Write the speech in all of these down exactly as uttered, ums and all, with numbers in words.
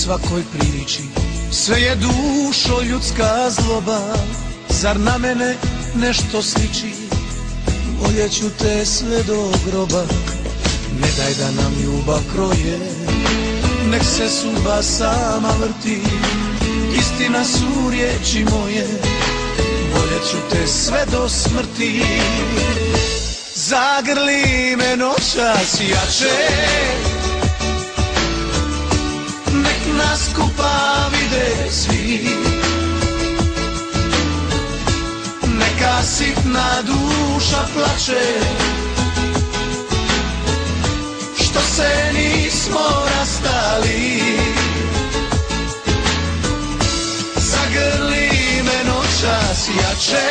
svakoj priči. Sve je dušo ljudska zloba, zar na mene nešto sliči? Voljeću te sve do groba, ne daj da nam ljubav kroje. Nek se sudba sama vrti, istina su riječi moje. Voljeću te sve do smrti. Zagrli me noćas jače, nek nas skupa vide svi. Neka sitna duša plače, što se nismo rastali. Zagrli me noćas jače,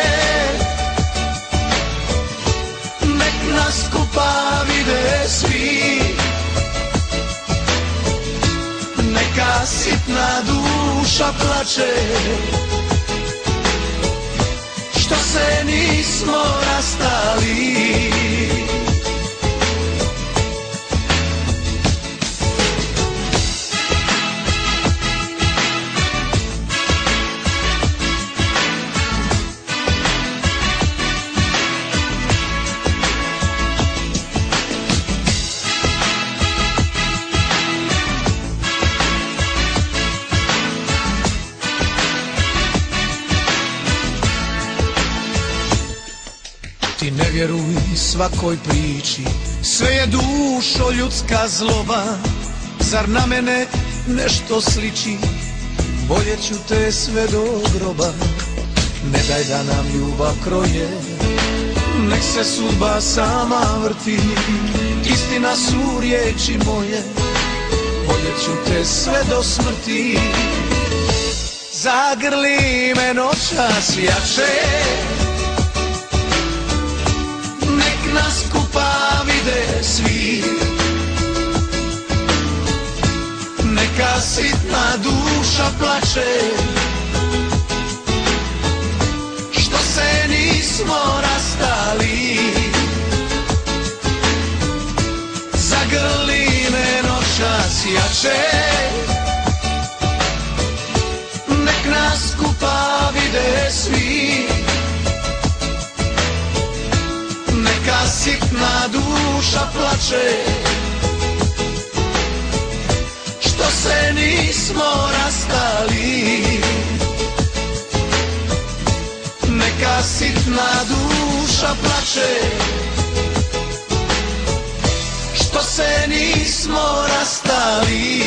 nek nas skupa vide svi. Neka sitna duša plače, što se nismo rastali. Ti ne vjeruj svakoj priči, sve je dušo ljudska zloba, zar na mene nešto sliči? Voljeću te sve do groba, ne daj da nam ljubav kroje. Nek se sudba sama vrti, istina su riječi moje. Voljeću te sve do smrti. Zagrli me noćas jače, nas skupa vide svi. Neka sitna duša plače, što se nismo rastali. Zagrli me noćas jače, nek nas skupa vide svi. Neka sitna duša plače, što se nismo rastali. Neka sitna duša plače, što se nismo rastali.